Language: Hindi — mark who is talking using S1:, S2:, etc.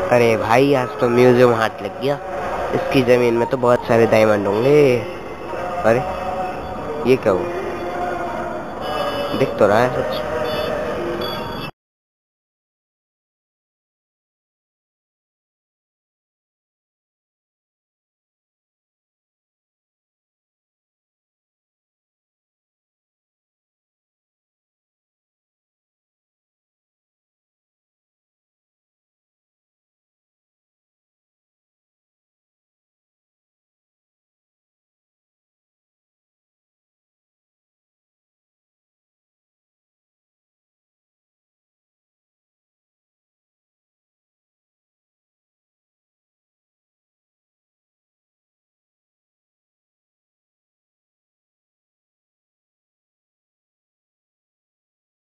S1: अरे भाई आज तो म्यूजियम हाथ लग गया। इसकी जमीन में तो बहुत सारे डायमंड होंगे। अरे ये क्या हुआ? दिख तो रहा है सच।